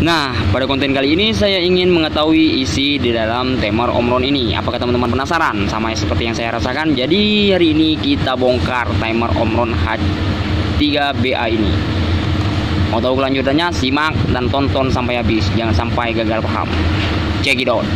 Nah, pada konten kali ini saya ingin mengetahui isi di dalam timer Omron ini. Apakah teman-teman penasaran sama seperti yang saya rasakan? Jadi hari ini kita bongkar timer Omron H3BA ini. Mau tahu kelanjutannya? Simak dan tonton sampai habis. Jangan sampai gagal paham. Check it out.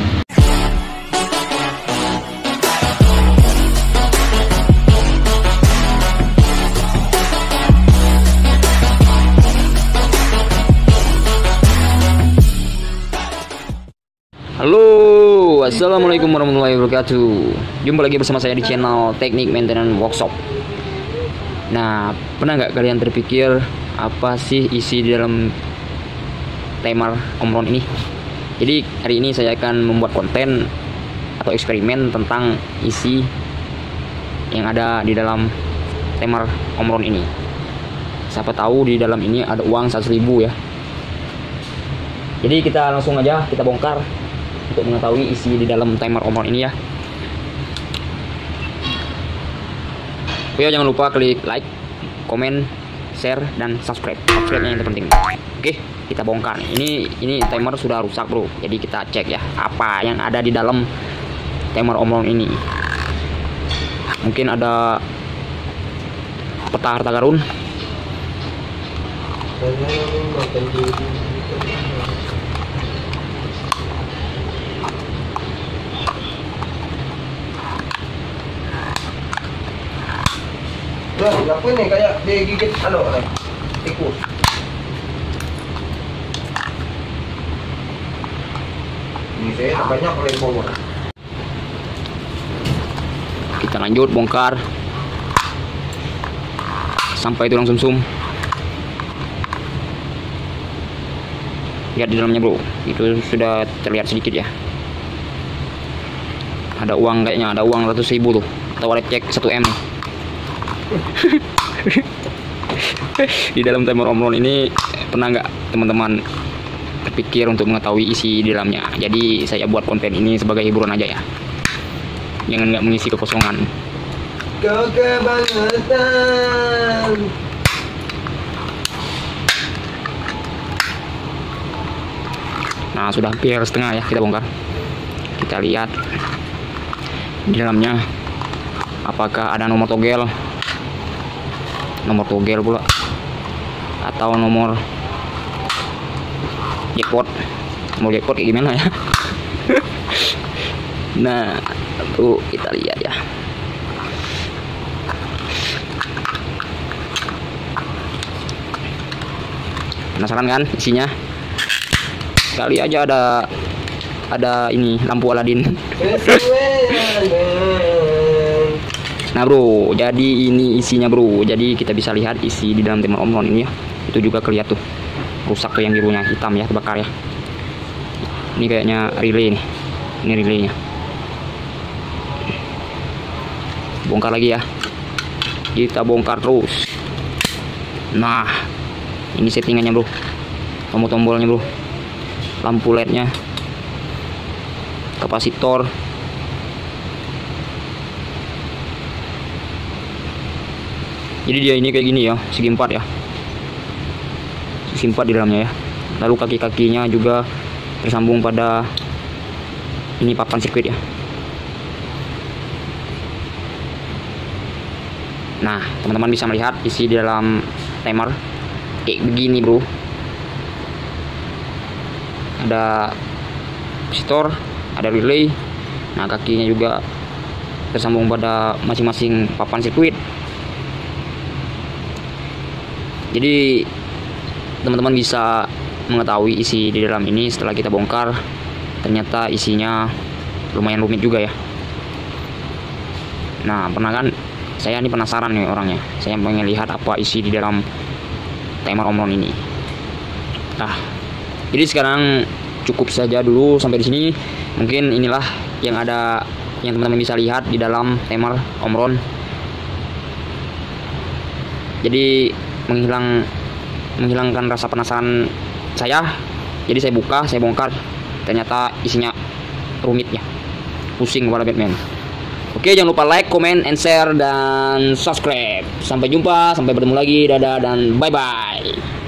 Halo, assalamualaikum warahmatullahi wabarakatuh. Jumpa lagi bersama saya di channel Teknik Maintenance Workshop. Nah, pernah nggak kalian terpikir apa sih isi di dalam timer Omron ini? Jadi hari ini saya akan membuat konten atau eksperimen tentang isi yang ada di dalam timer Omron ini. Siapa tahu di dalam ini ada uang 100.000 ya. Jadi kita langsung aja kita bongkar untuk mengetahui isi di dalam timer Omron ini ya. Oh ya, jangan lupa klik like, komen, share, dan subscribe. Subscribe-nya yang terpenting. Oke, kita bongkar. Ini timer sudah rusak bro. Jadi kita cek ya apa yang ada di dalam timer Omron ini. Mungkin ada peta harta karun. Nah, apa ini kayak digigit tikus. Ini saya banyak oleh power. Kita lanjut bongkar sampai tulang sumsum. Lihat di dalamnya bro, itu sudah terlihat sedikit ya. Ada uang kayaknya, ada uang 100.000 tuh. Atau wallet cek 1M. Di dalam timer Omron ini pernah nggak teman-teman terpikir untuk mengetahui isi di dalamnya? Jadi saya buat konten ini sebagai hiburan aja ya. Jangan nggak mengisi kekosongan. Kau kebangetan. Nah, sudah hampir setengah ya kita bongkar. Kita lihat di dalamnya apakah ada nomor togel pula atau nomor jackpot. Nomor jackpot kayak gimana ya? Nah, tuh kita lihat ya. Penasaran kan isinya? Kali aja ada ini lampu Aladin. Nah bro, jadi ini isinya bro. Jadi kita bisa lihat isi di dalam timer Omron ini ya. Itu juga kelihatan tuh rusak tuh yang birunya, hitam ya, terbakar ya. Ini kayaknya relay nih. Ini relaynya. Bongkar lagi ya. Kita bongkar terus. Nah, ini settingannya bro. Tombol-tombolnya bro. Lampu LED-nya. Kapasitor. Jadi dia ini kayak gini ya, segi 4 ya. Segi 4 di dalamnya ya. Lalu kaki-kakinya juga tersambung pada ini papan sirkuit ya. Nah, teman-teman bisa melihat isi di dalam timer kayak begini, bro. Ada kapasitor, ada relay. Nah, kakinya juga tersambung pada masing-masing papan sirkuit. Jadi teman-teman bisa mengetahui isi di dalam ini setelah kita bongkar. Ternyata isinya lumayan rumit juga ya. Nah, pernah kan? Saya ini penasaran nih orangnya. Saya pengen lihat apa isi di dalam timer Omron ini. Nah, jadi sekarang cukup saja dulu sampai di sini. Mungkin inilah yang ada yang teman-teman bisa lihat di dalam timer Omron. Jadi menghilangkan rasa penasaran saya. Jadi saya buka, saya bongkar. Ternyata isinya rumit ya. Pusing kepala Batman. Oke, jangan lupa like, comment, and share, dan subscribe. Sampai jumpa, sampai bertemu lagi. Dadah dan bye-bye.